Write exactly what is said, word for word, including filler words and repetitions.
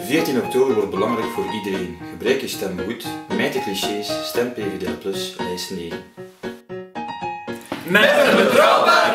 veertien oktober wordt belangrijk voor iedereen. Gebruik je stem goed, mijd de clichés, stem P V D A plus, lijst negen. Met een betrouwbaar